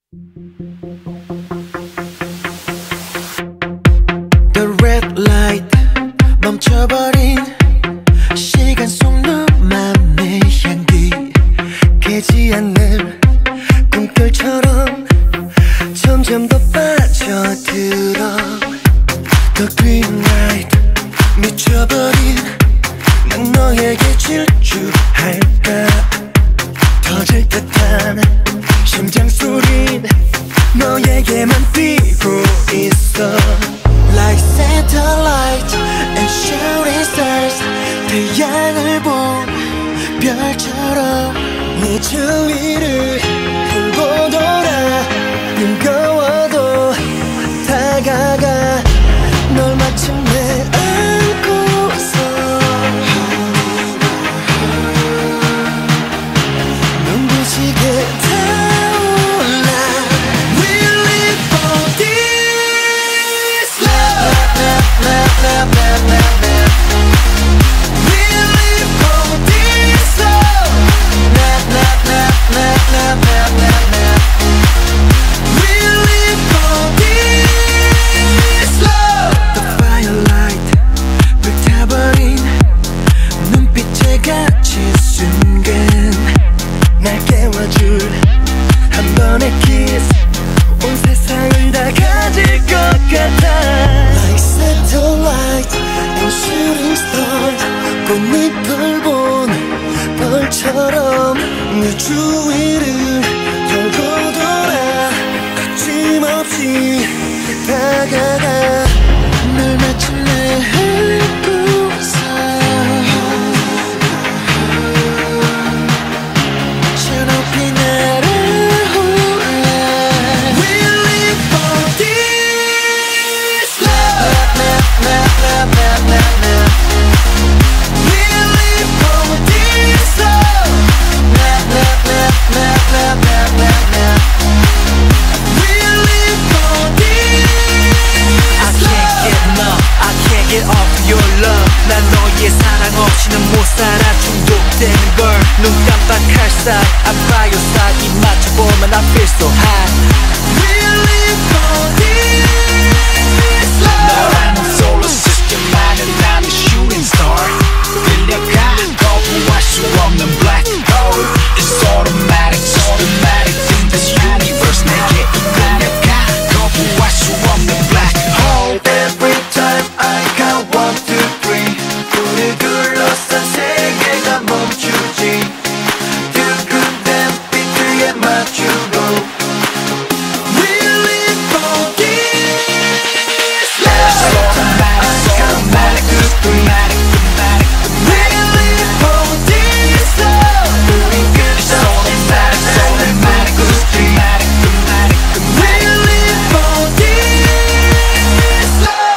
The red light 멈춰버린 시간 속 너만의 향기 깨지 않는 꿈결처럼 점점 더 빠져들어 The green light 미쳐버린 난 너에게 질주할까 터질 듯한 심장 소린 너에게만 뛰고 있어 Like satellite and shooting stars 태양을 본 별처럼 네 주위를 돌고 돌아 무거워도 다가가 널 마침내 안고서 눈부시게 타올라 We live for this love We live for this love We live for this love The firelight 불타버린 눈빛에 갇힌 순간 날 깨워줄 한 번의 kiss 온 세상을 다 가질 것 같아 Like satellite and shooting stars 꽃잎을 본 벌처럼 내 주위를 돌고 돌아 거침없이 다가가 널 마침내 안고서 저 높이 날아올라 We live for this love We live for this love We live for this I can't get enough I can't get off your love 난 너의 사랑 없이는 못 살아 중독되는 걸 눈 깜빡할 사이 I by your side 입 맞춰보면 I feel so high We live for this love 너라는 solar system 안에 나는 shooting star 끌려가 거부할 수 없는 black hole It's automatic in this universe 내게 끌려가 거부할 수 없는 black hole Every time I count 1, 2, 3 불을 둘러싼 세계가 멈추지 뜨거운 빛에 맞추고 We live for this love automatic We live for this love 우린 끝없이 automatic We live for this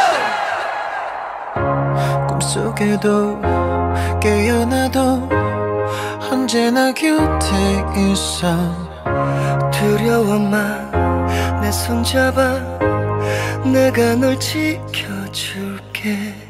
love 꿈속에도 깨어나도 언제나 곁에 있어 두려워 마 내 손 잡아 내가 널 지켜줄게